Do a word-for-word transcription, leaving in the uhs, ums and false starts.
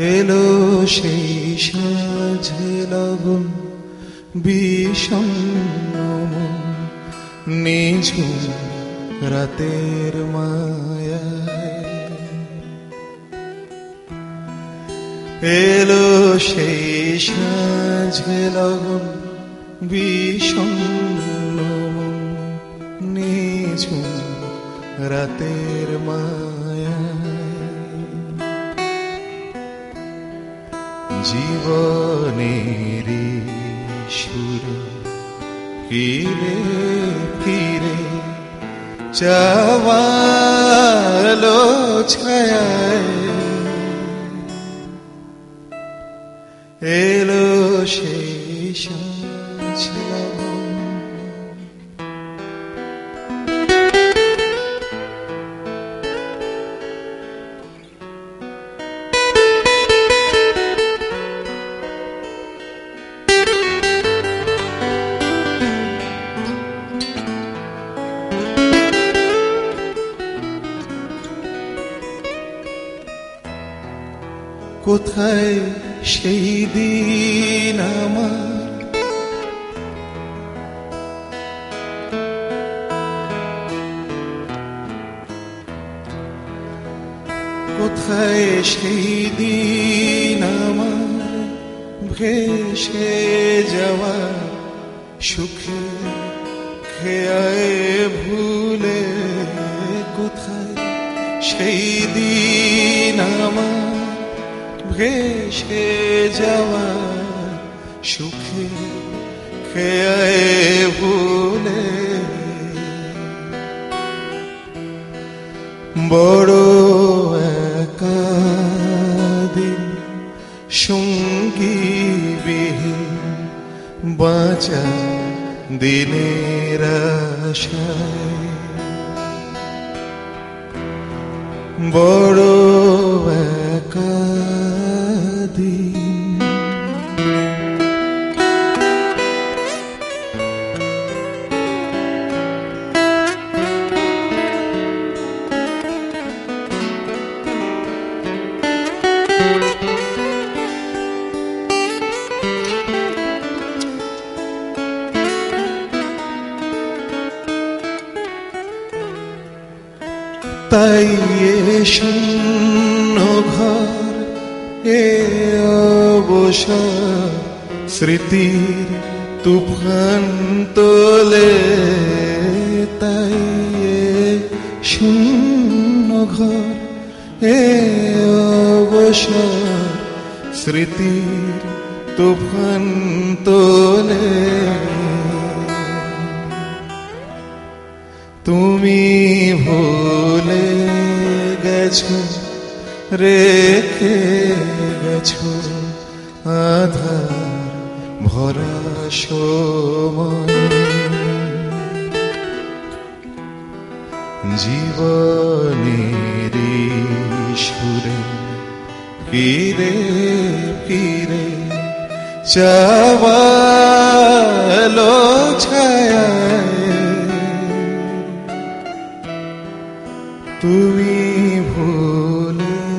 এলো সেই সাঁঝে লগন বিষণ্ণ মন নিঝুম রাতের মায়ায়। এলো সেই সাঁঝে লগন বিষণ্ণ মন নিঝুম রাতের মায়ায়। জীবনেরই সুরে ফিরে ফিরে চাওয়ালো ছায়ায় এলো সেই সাঁঝ লগন। কোথায় সেই দিন আমার কোথায় সেই দিন আমার ভেসে যাওয়া সুখে খেয়ায় ভুলে। কোথায় সেই দিন আমার ভেসে যাওয়া সুখে খেয়ায় ভুলে। বড় একা দিন সঙ্গী বিহীন বাঁচা দিনের আশায়। বড় একা দিন তাই এ শূন্য ঘর এ অবসর স্মৃতির তুফান তোলে। তাই এ শূন্য ঘর এ অবসর স্মৃতির তুফান তোলে। তুমি ভুলে গেছো রেখে গেছো আধার ভরা সময়। জীবনেরই সুরে ফিরে ফিরে চাওয়ালো ছায়ায় তুমি ভুলে